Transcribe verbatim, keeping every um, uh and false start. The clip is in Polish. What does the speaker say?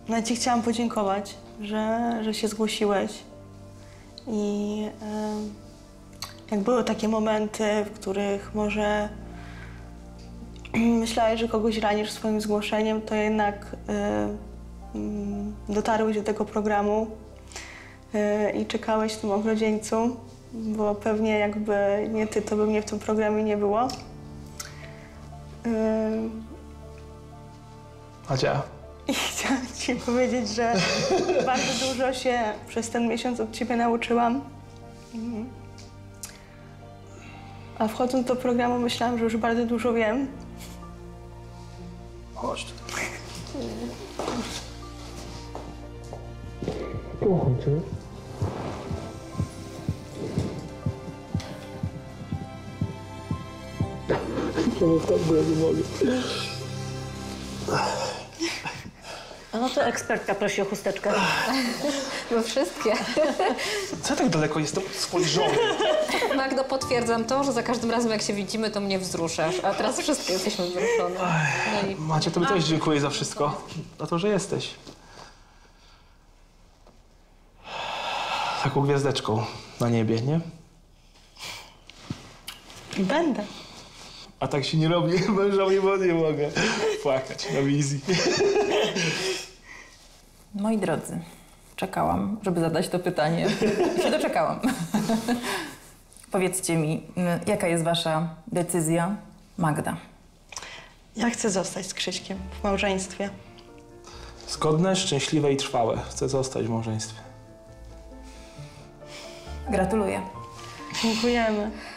No, ci chciałam podziękować, że, że się zgłosiłeś. I y, jak były takie momenty, w których może myślałeś, że kogoś ranisz swoim zgłoszeniem, to jednak y, y, dotarłeś do tego programu y, i czekałeś w tym ogrodzieńcu, bo pewnie jakby nie ty, to by mnie w tym programie nie było. Y, Adzia. I chciałam ci powiedzieć, że bardzo dużo się przez ten miesiąc od ciebie nauczyłam. Mhm. A wchodząc do programu myślałam, że już bardzo dużo wiem. Chodź tutaj. Kocham cię. Tak, bo ja nie mogę. No to ekspertka prosi o chusteczkę. Bo wszystkie. Co ja tak daleko jestem spojrzony? Magdo, potwierdzam to, że za każdym razem jak się widzimy, to mnie wzruszasz, a teraz wszystkie jesteśmy wzruszone. No i... Macie, tobie też dziękuję za wszystko. Za to, że jesteś. Taką gwiazdeczką na niebie, nie? Będę. A tak się nie robi mężowi, bo nie mogę płakać na wizji. Moi drodzy, czekałam, żeby zadać to pytanie. I się doczekałam. Powiedzcie mi, jaka jest wasza decyzja, Magda? Ja chcę zostać z Krzyśkiem w małżeństwie. Zgodne, szczęśliwe i trwałe. Chcę zostać w małżeństwie. Gratuluję. Dziękujemy.